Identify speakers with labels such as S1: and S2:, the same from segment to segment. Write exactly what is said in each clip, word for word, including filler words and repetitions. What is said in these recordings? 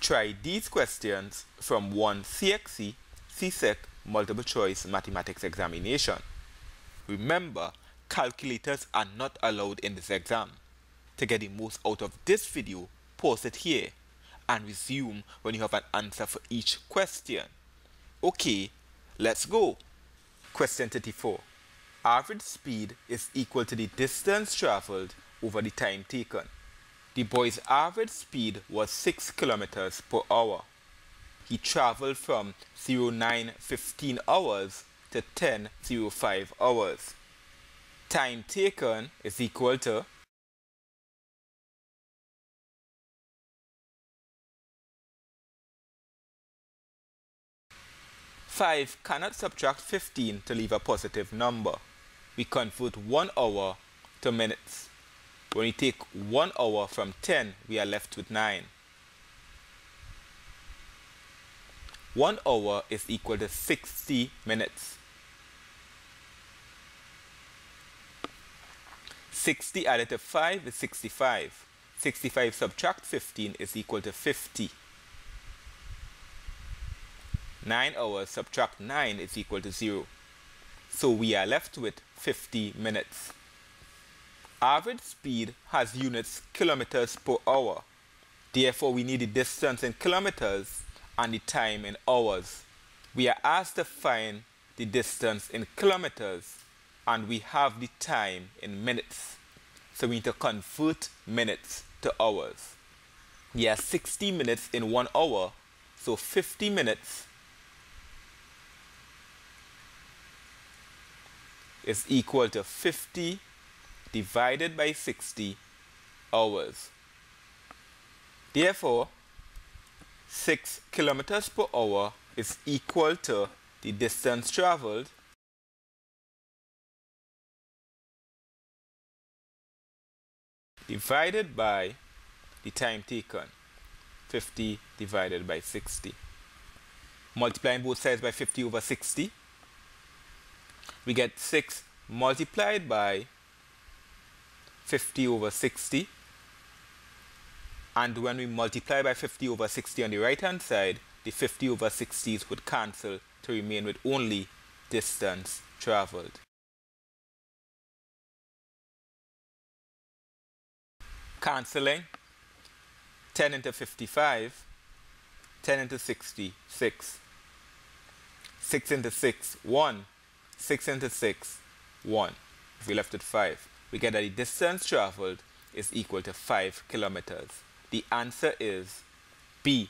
S1: Try these questions from one C X C C S E C multiple choice mathematics examination. Remember, calculators are not allowed in this exam. To get the most out of this video, pause it here and resume when you have an answer for each question. Okay, let's go. Question thirty-four. Average speed is equal to the distance traveled over the time taken. The boy's average speed was six kilometers per hour. He traveled from zero nine fifteen hours to ten oh five hours. Time taken is equal to five cannot subtract fifteen to leave a positive number. We convert one hour to minutes. When we take one hour from ten, we are left with nine. one hour is equal to sixty minutes. sixty added to five is sixty-five. sixty-five subtract fifteen is equal to fifty. nine hours subtract nine is equal to zero. So we are left with fifty minutes. Average speed has units kilometers per hour. Therefore, we need the distance in kilometers and the time in hours. We are asked to find the distance in kilometers and we have the time in minutes. So we need to convert minutes to hours. We have sixty minutes in one hour, so fifty minutes is equal to fifty divided by sixty hours. Therefore, six kilometers per hour is equal to the distance traveled divided by the time taken. fifty divided by sixty. Multiplying both sides by fifty over sixty. We get six multiplied by fifty over sixty, and when we multiply by fifty over sixty on the right hand side, the fifty over sixties would cancel to remain with only distance traveled. Cancelling, ten into fifty-five, ten into sixty, six. six into six, one. six into six, one. If we left it five, we get that the distance traveled is equal to five kilometers. The answer is B.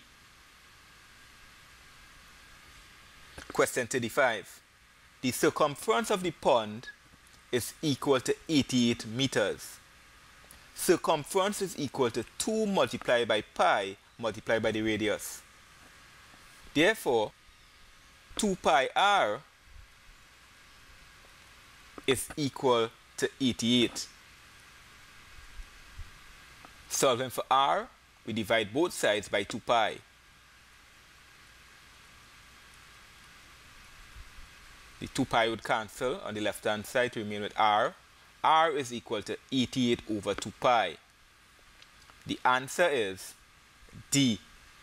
S1: Question thirty-five. The circumference of the pond is equal to eighty-eight meters. Circumference is equal to two multiplied by pi multiplied by the radius. Therefore, two pi r is equal to eighty-eight. Solving for r, we divide both sides by two pi. The two pi would cancel on the left hand side to remain with r. R is equal to eighty-eight over two pi. The answer is D.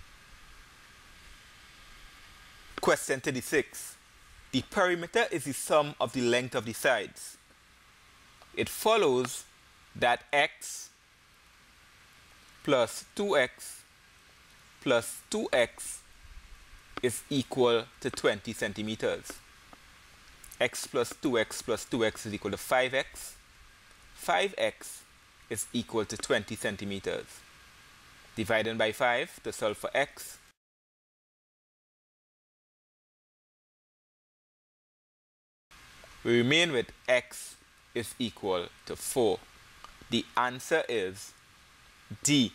S1: Question thirty-six. The perimeter is the sum of the length of the sides. It follows that x plus two x plus two x is equal to twenty centimeters. X plus two x plus two x is equal to five x. five x is equal to twenty centimeters. Dividing by five to solve for x. We remain with x is equal to four. The answer is D.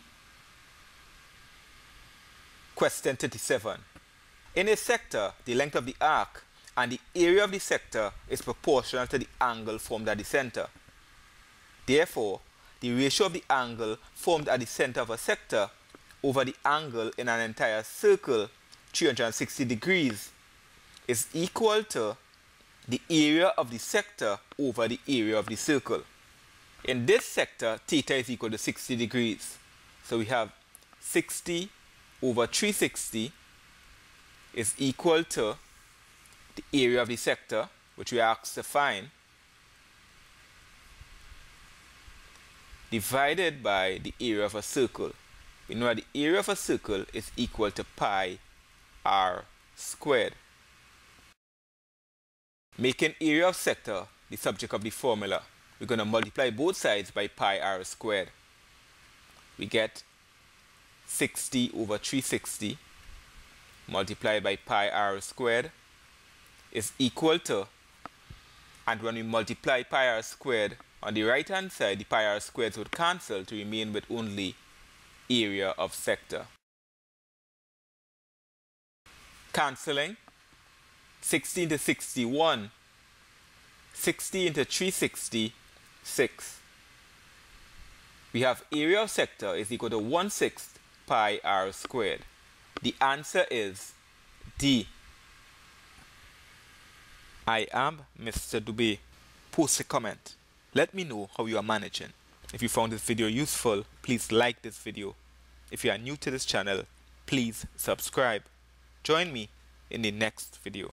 S1: Question thirty-seven. In a sector, the length of the arc and the area of the sector is proportional to the angle formed at the center. Therefore, the ratio of the angle formed at the center of a sector over the angle in an entire circle, three hundred sixty degrees, is equal to the area of the sector over the area of the circle. In this sector, theta is equal to sixty degrees. So we have sixty over three hundred sixty is equal to the area of the sector, which we are asked to find, divided by the area of a circle. We know that the area of a circle is equal to pi r squared. Making area of sector the subject of the formula, we're going to multiply both sides by pi r squared. We get sixty over three hundred sixty multiplied by pi r squared is equal to, and when we multiply pi r squared on the right hand side, the pi r squares would cancel to remain with only area of sector. Cancelling, sixty into sixty-one, sixty into three hundred sixty, six. We have area of sector is equal to one sixth pi r squared. The answer is D. I am Mister Dube. Post a comment. Let me know how you are managing. If you found this video useful, please like this video. If you are new to this channel, please subscribe. Join me in the next video.